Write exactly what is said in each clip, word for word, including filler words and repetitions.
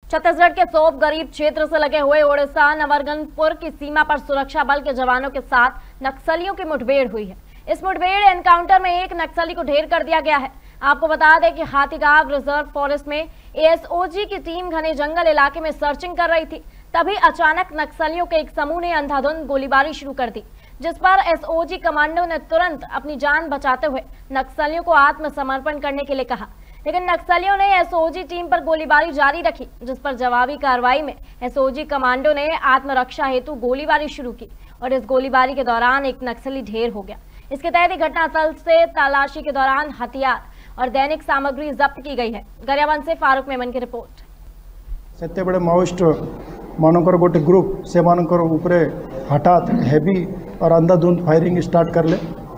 छत्तीसगढ़ के सोप गरीब क्षेत्र से लगे हुए ओडिशा नवरंगपुर की सीमा पर सुरक्षा बल के जवानों के साथ नक्सलियों की मुठभेड़ हुई है। इस मुठभेड़ एनकाउंटर में एक नक्सली को ढेर कर दिया गया है। आपको बता दें कि हाथीगांव रिजर्व फॉरेस्ट में एएसओजी की टीम घने जंगल इलाके में सर्चिंग कर रही थी। तभी अचानक नक्सलियों के एक समूह ने अंधाधुंध गोलीबारी शुरू कर दी, जिस पर एसओजी कमांडो ने तुरंत अपनी जान बचाते हुए नक्सलियों को आत्मसमर्पण करने के लिए कहा। लेकिन नक्सलियों ने एसओजी टीम पर गोलीबारी जारी रखी, जिस पर जवाबी कार्रवाई में एसओजी कमांडो ने आत्मरक्षा हेतु गोलीबारी शुरू की और इस गोलीबारी के दौरान एक नक्सली ढेर हो गया। इसके तहत घटनास्थल से तलाशी के दौरान हथियार और दैनिक सामग्री जब्त की गई है। गरियाबंद से फारूक मेमन की रिपोर्ट। सेते बड़े माओइस्ट मानकर गोटे ग्रुप से मानकर ऊपर हठात हेवी और अंधाधुंध फायरिंग स्टार्ट कर ले।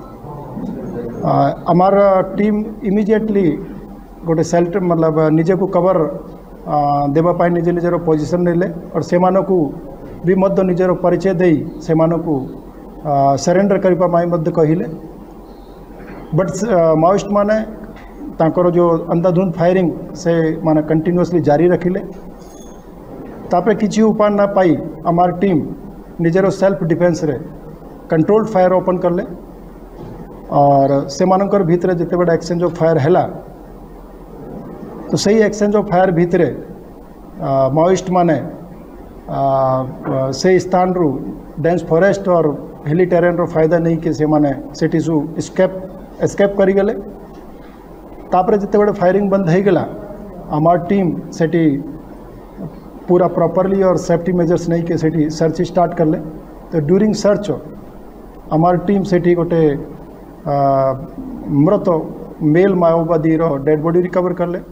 आमार टीम इमिजिएटली गोटे सेल्टर मतलब निजे को कवर देवाई निजे निजर पोजिशन ने और से भी मध्य निजर परिचय दे से सरेंडर करने कहले। बट माओइस्ट माने तांकर जो अंधाधुंध फायरिंग से माने कंटिन्यूअसली जारी रखिले। तापर किसी उपाय ना पाई आमार टीम निजर सेल्फ डिफेन्स रे कंट्रोल्ड फायर ओपन करले और से मानकर भीतर जिते बड़ा एक्सचेंज ऑफ फायर हैला तो सही एक्सचेंज ऑफ फायर भितर माओइस्ट माने आ, से स्थान रु डेंस फॉरेस्ट और हिली टेरेन रो फायदा नहीं कि से माने सेठी सु स्केप एस्केप करी गले। तापर जिते बड़े फायरिंग बंद हो गला आमार टीम सेठी पूरा प्रॉपरली और सेफ्टी मेजर्स नहीं कि सेठी सर्च स्टार्ट कर ले। तो ड्यूरिंग सर्च आमार टीम सेठी गोटे मृत मेल माओवादी रो डेड बॉडी रिकवर कर ले।